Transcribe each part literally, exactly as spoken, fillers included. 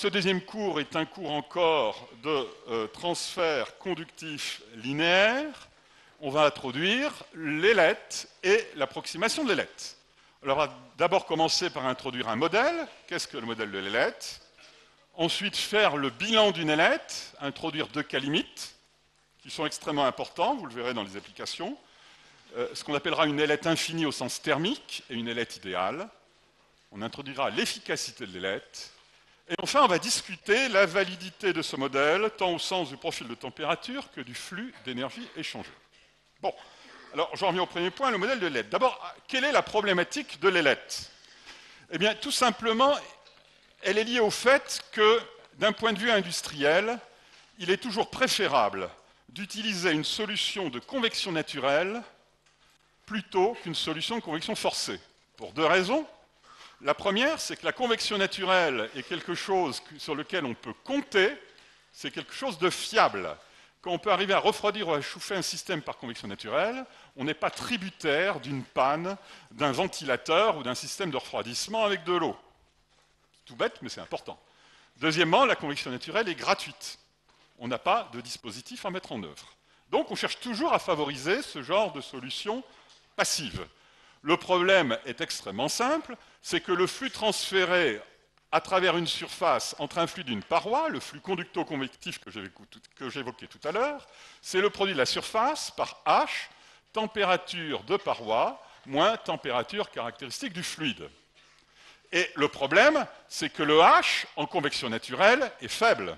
Ce deuxième cours est un cours encore de euh, transfert conductif linéaire. On va introduire l'ailette et l'approximation de l'ailette. Alors, on va d'abord commencer par introduire un modèle. Qu'est-ce que le modèle de l'ailette? Ensuite, faire le bilan d'une ailette, introduire deux cas limites, qui sont extrêmement importants, vous le verrez dans les applications. Euh, ce qu'on appellera une ailette infinie au sens thermique et une ailette idéale. On introduira l'efficacité de l'ailette. Et enfin, on va discuter la validité de ce modèle, tant au sens du profil de température que du flux d'énergie échangé. Bon, alors j'en reviens au premier point, le modèle de l'ailette. D'abord, quelle est la problématique de l'ailette? Eh bien, tout simplement, elle est liée au fait que, d'un point de vue industriel, il est toujours préférable d'utiliser une solution de convection naturelle plutôt qu'une solution de convection forcée. Pour deux raisons. La première, c'est que la convection naturelle est quelque chose sur lequel on peut compter, c'est quelque chose de fiable. Quand on peut arriver à refroidir ou à chauffer un système par convection naturelle, on n'est pas tributaire d'une panne d'un ventilateur ou d'un système de refroidissement avec de l'eau. C'est tout bête, mais c'est important. Deuxièmement, la convection naturelle est gratuite. On n'a pas de dispositif à mettre en œuvre. Donc on cherche toujours à favoriser ce genre de solution passive. Le problème est extrêmement simple, c'est que le flux transféré à travers une surface entre un flux d'une paroi, le flux conducto-convectif que j'évoquais tout à l'heure, c'est le produit de la surface par H, température de paroi, moins température caractéristique du fluide. Et le problème, c'est que le H, en convection naturelle, est faible.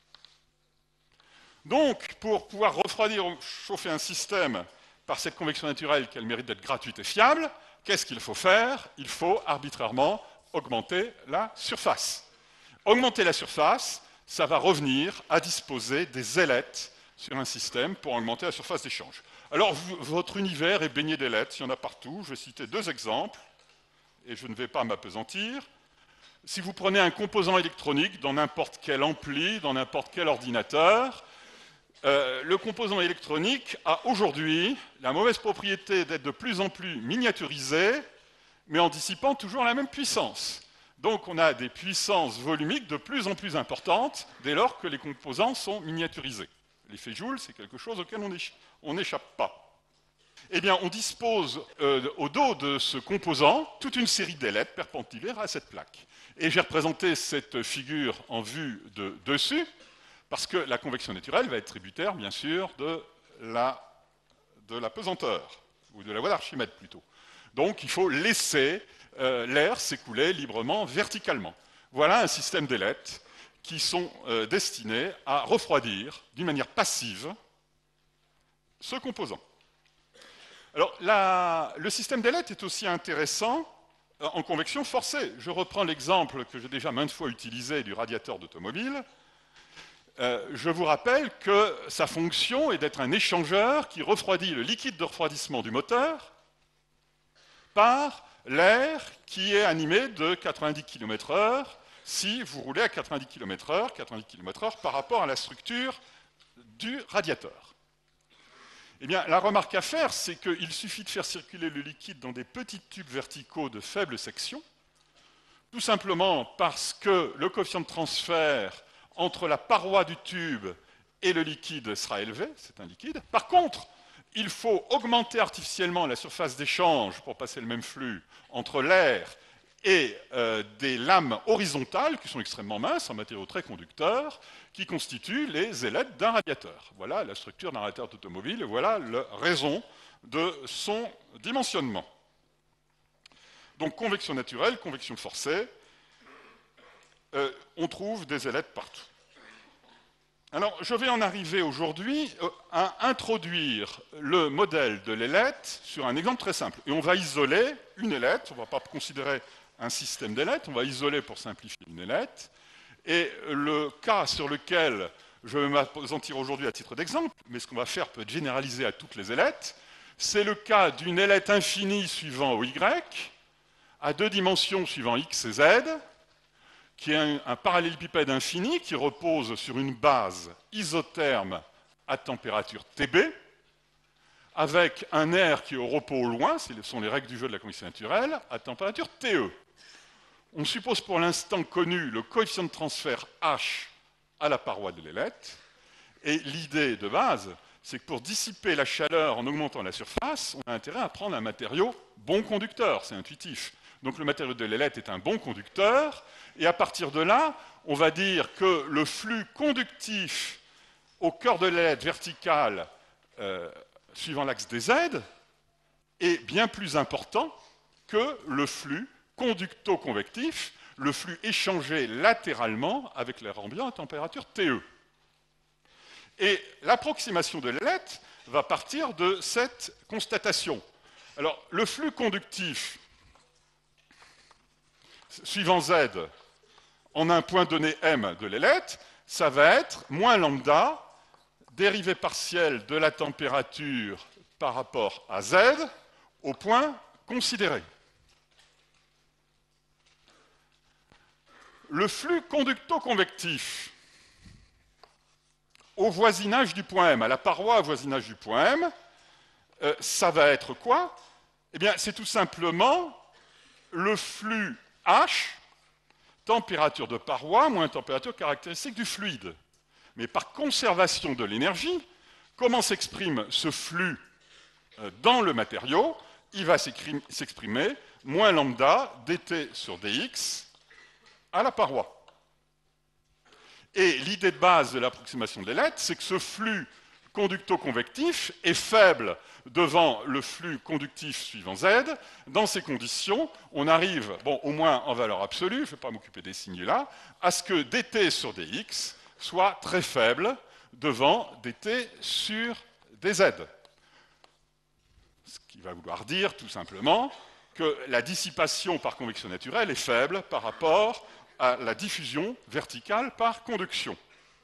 Donc, pour pouvoir refroidir ou chauffer un système par cette convection naturelle qu'elle mérite d'être gratuite et fiable, qu'est-ce qu'il faut faire? Il faut arbitrairement augmenter la surface. Augmenter la surface, ça va revenir à disposer des ailettes sur un système pour augmenter la surface d'échange. Alors, vous, votre univers est baigné d'ailettes, il y en a partout. Je vais citer deux exemples, et je ne vais pas m'appesantir. Si vous prenez un composant électronique dans n'importe quel ampli, dans n'importe quel ordinateur, Euh, le composant électronique a aujourd'hui la mauvaise propriété d'être de plus en plus miniaturisé, mais en dissipant toujours la même puissance. Donc on a des puissances volumiques de plus en plus importantes dès lors que les composants sont miniaturisés. L'effet Joule, c'est quelque chose auquel on n'échappe pas. Eh bien, on dispose euh, au dos de ce composant toute une série d'ailettes perpendiculaires à cette plaque. Et j'ai représenté cette figure en vue de dessus, parce que la convection naturelle va être tributaire, bien sûr, de la, de la pesanteur, ou de la loi d'Archimède plutôt. Donc il faut laisser euh, l'air s'écouler librement, verticalement. Voilà un système d'ailettes qui sont euh, destinés à refroidir d'une manière passive ce composant. Alors la, le système d'ailettes est aussi intéressant euh, en convection forcée. Je reprends l'exemple que j'ai déjà maintes fois utilisé du radiateur d'automobile. Euh, je vous rappelle que sa fonction est d'être un échangeur qui refroidit le liquide de refroidissement du moteur par l'air qui est animé de quatre-vingt-dix kilomètres heure si vous roulez à quatre-vingt-dix kilomètres heure, quatre-vingt-dix kilomètres heure par rapport à la structure du radiateur. Eh bien, la remarque à faire, c'est qu'il suffit de faire circuler le liquide dans des petits tubes verticaux de faible section, tout simplement parce que le coefficient de transfert entre la paroi du tube et le liquide sera élevé, c'est un liquide. Par contre, il faut augmenter artificiellement la surface d'échange pour passer le même flux entre l'air et euh, des lames horizontales qui sont extrêmement minces, en matériaux très conducteurs, qui constituent les ailettes d'un radiateur. Voilà la structure d'un radiateur d'automobile, et voilà la raison de son dimensionnement. Donc convection naturelle, convection forcée, Euh, on trouve des ailettes partout. Alors, je vais en arriver aujourd'hui euh, à introduire le modèle de l'ailette sur un exemple très simple. Et on va isoler une ailette, on ne va pas considérer un système d'ailettes, on va isoler pour simplifier une ailette. Et le cas sur lequel je vais m'appesantir aujourd'hui à titre d'exemple, mais ce qu'on va faire peut être généralisé à toutes les ailettes, c'est le cas d'une ailette infinie suivant O Y, à deux dimensions suivant X et Z, qui est un, un parallélépipède infini qui repose sur une base isotherme à température T B, avec un air qui est au repos au loin, ce sont les règles du jeu de la convection naturelle, à température T E. On suppose pour l'instant connu le coefficient de transfert H à la paroi de Lelette, et l'idée de base, c'est que pour dissiper la chaleur en augmentant la surface, on a intérêt à prendre un matériau bon conducteur, c'est intuitif. Donc le matériau de Lelette est un bon conducteur, et à partir de là, on va dire que le flux conductif au cœur de Lelette vertical, euh, suivant l'axe des Z, est bien plus important que le flux conducto-convectif, le flux échangé latéralement avec l'air ambiant à température T E. Et l'approximation de Lelette va partir de cette constatation. Alors, le flux conductif suivant Z en un point donné M de Lelette, ça va être moins lambda, dérivée partielle de la température par rapport à Z, au point considéré. Le flux conducto-convectif au voisinage du point M, à la paroi au voisinage du point M, euh, ça va être quoi? Eh bien, c'est tout simplement le flux H, température de paroi moins température caractéristique du fluide. Mais par conservation de l'énergie, comment s'exprime ce flux euh, dans le matériau? Il va s'exprimer moins lambda dt sur dx à la paroi. Et l'idée de base de l'approximation de Lelette, c'est que ce flux conducto-convectif est faible devant le flux conductif suivant Z. Dans ces conditions, on arrive, bon, au moins en valeur absolue, je ne vais pas m'occuper des signes là, à ce que dt sur dx soit très faible devant dt sur dz. Ce qui va vouloir dire, tout simplement, que la dissipation par convection naturelle est faible par rapport à la diffusion verticale par conduction.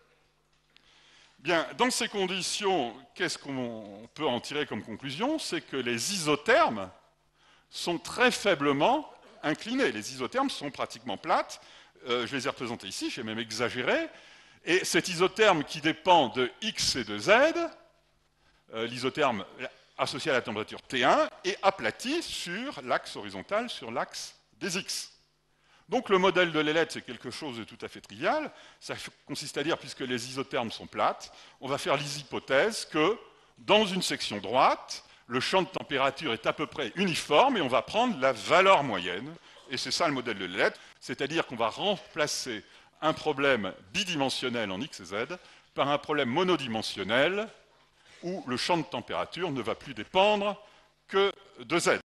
Bien, dans ces conditions, qu'est-ce qu'on peut en tirer comme conclusion? C'est que les isothermes sont très faiblement inclinés. Les isothermes sont pratiquement plates. Euh, je les ai représentés ici, j'ai même exagéré. Et cet isotherme qui dépend de X et de Z, euh, l'isotherme associé à la température T un, est aplati sur l'axe horizontal, sur l'axe des X. Donc le modèle de Lelette, c'est quelque chose de tout à fait trivial. Ça consiste à dire, puisque les isothermes sont plates, on va faire l'hypothèse que, dans une section droite, le champ de température est à peu près uniforme et on va prendre la valeur moyenne. Et c'est ça le modèle de Lelette, c'est-à-dire qu'on va remplacer un problème bidimensionnel en X et Z par un problème monodimensionnel où le champ de température ne va plus dépendre que de Z.